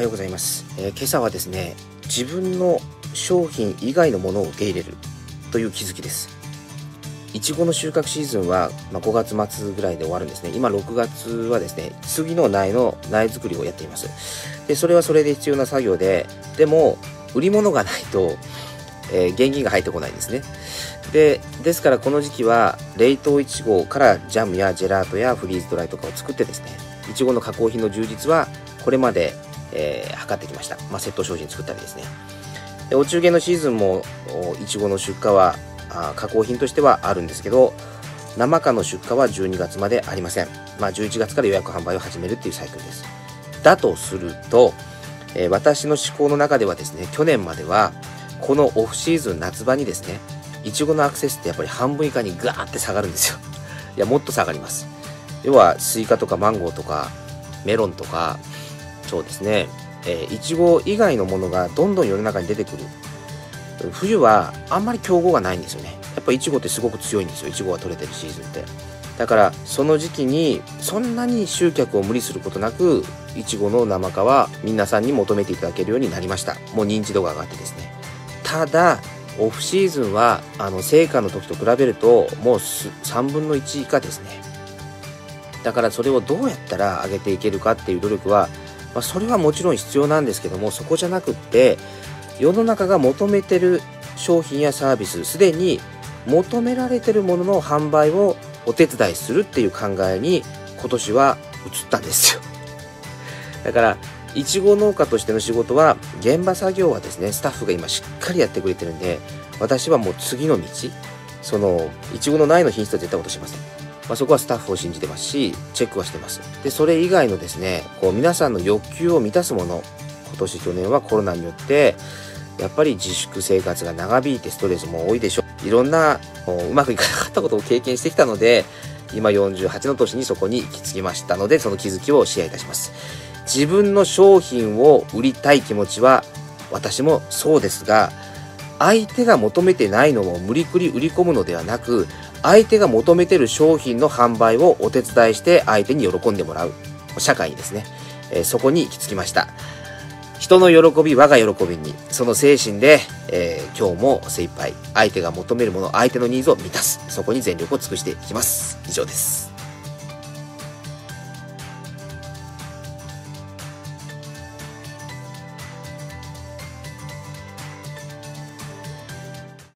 うございます。今朝はですね、自分の商品以外のものを受け入れるという気づきです。いちごの収穫シーズンは、5月末ぐらいで終わるんですね。今6月はですね、杉の苗作りをやっています。で、それはそれで必要な作業で、でも売り物がないと、現金が入ってこないんですね。ですからこの時期は冷凍いちごからジャムやジェラートやフリーズドライとかを作ってですね、いちごの加工品の充実はこれまで、測ってきました。セット商品作ったりですね。で、お中元のシーズンもいちごの出荷は加工品としてはあるんですけど、生花の出荷は12月までありません。11月から予約販売を始めるっていうサイクルです。だとすると、私の思考の中ではですね、去年まではこのオフシーズン夏場にですね、いちごのアクセスってやっぱり半分以下にガーって下がるんですよ。いや、もっと下がります。要はスイカとかマンゴーとかメロンとか、そうですね、いちご以外のものがどんどん世の中に出てくる。冬はあんまり競合がないんですよね。やっぱいちごってすごく強いんですよ。いちごが取れてるシーズンって。だからその時期にそんなに集客を無理することなく、いちごの生皮皆さんに求めていただけるようになりました。もう認知度が上がってですね。ただオフシーズンは成果の時と比べるともう3分の1以下ですね。だからそれをどうやったら上げていけるかっていう努力は、それはもちろん必要なんですけども、そこじゃなくって世の中が求めてる商品やサービス、すでに求められてるものの販売をお手伝いするっていう考えに今年は移ったんですよ。だからいちご農家としての仕事は、現場作業はですね、スタッフが今しっかりやってくれてるんで、私はもう次の道、いちごの苗の品質は絶対落としません。そこはスタッフを信じてますし、チェックはしてます。で、それ以外のですね、皆さんの欲求を満たすもの、今年去年はコロナによってやっぱり自粛生活が長引いてストレスも多いでしょう。いろんなうまくいかなかったことを経験してきたので、今48の年にそこに行き着きましたので、その気づきをシェアいたします。自分の商品を売りたい気持ちは私もそうですが、相手が求めてないのを無理くり売り込むのではなく、相手が求めてる商品の販売をお手伝いして相手に喜んでもらう社会にですね、そこに行き着きました。人の喜び我が喜びに、その精神で、今日も精一杯相手が求めるもの、相手のニーズを満たす、そこに全力を尽くしていきます。以上です。